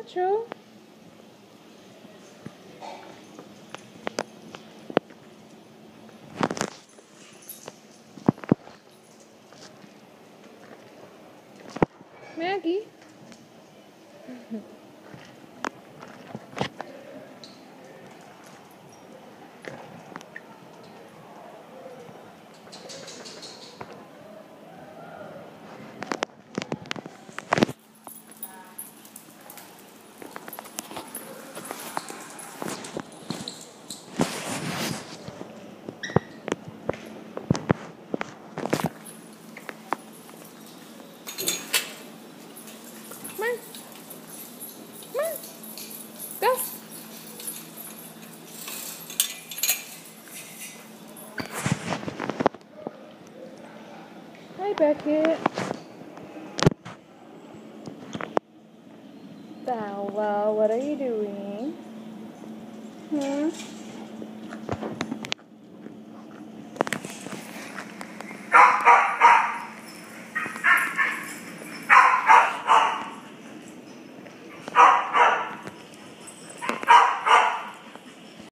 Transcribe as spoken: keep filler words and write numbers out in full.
natural. Maggie. Come on. Come on. Go. Hi, Beckett. Bella, what are you doing? Hmm?